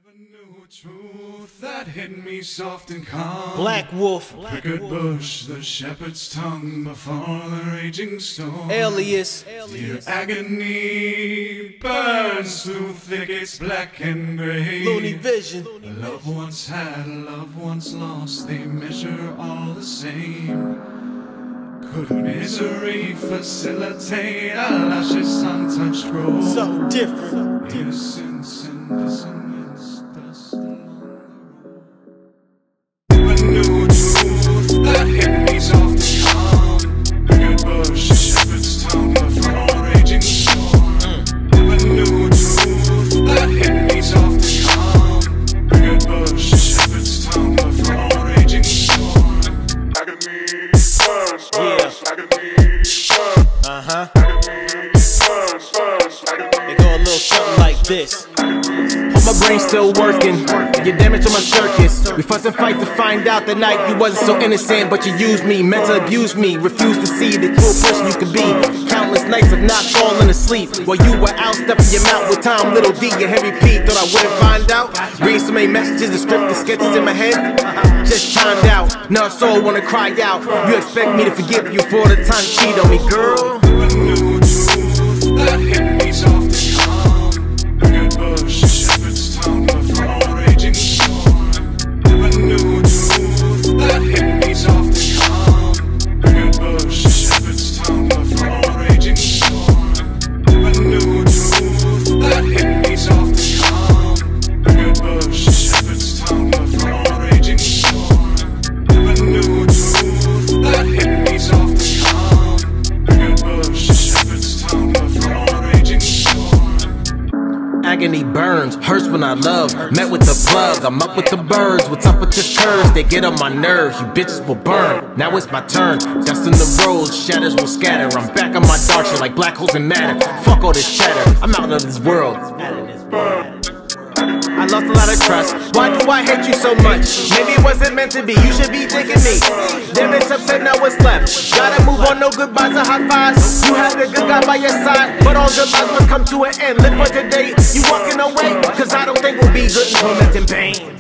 New truth that hit me soft and calm. Black Wolf, Prickard bush, the shepherd's tongue before the raging storm. Alias, Dear agony burns through thickets black and gray. Looney Vision. A love once had, a love once lost, they measure all the same. Could misery facilitate a luscious untouched growth? Something different. Innocence and dissonance, dust along the road. A new truth that hit me soft and calm. Prickard bush, shepherd's tongue before raging storm. A new truth that hit me soft and calm. Prickard bush, shepherd's tongue before raging storm. Agony burns, burns, agony burns. Agony burns, burns, agony. It go a little something like this. Hope my brain's still working. You damage on my circus. We fuss and fight to find out that night you wasn't so innocent, but you used me, meant to abuse me. Refused to see the true person you could be. Countless nights of not falling asleep while you were out stuffing your mouth with Tom Little D and Heavy P. Thought I wouldn't find out. Read so many messages and scripted sketches in my head. Just timed out. Now I so wanna cry out. You expect me to forgive you for the time you cheat on me, girl? A new truth that hit me soft and calm. Prickard bush, shepherd's tongue before raging storm. A new truth that hit me soft and calm. Prickard bush, shepherd's tongue before raging storm. A new truth that hit me soft and calm. Prickard bush, shepherd's tongue before raging storm. A new truth that hit me soft and calm. Prickard bush, shepherd's tongue before raging storm. Agony burns, hurts when I love. Met with the plug, I'm up with the birds. What's up with the curves? They get on my nerves. You bitches will burn. Now it's my turn. Dust in the road, shadows will scatter. I'm back on my dark shit like black holes in matter. Fuck all this chatter. I'm out of this world. I lost a lot of trust. Why do I hate you so much? Maybe it wasn't meant to be. You should be thanking me. Damn, it's upset, now what's left? Gotta move on, no goodbyes or high fives. You had a good guy by your side, but all goodbyes must come to an end. Live for today, you walking away, cause I don't think we'll be good in torment and pain.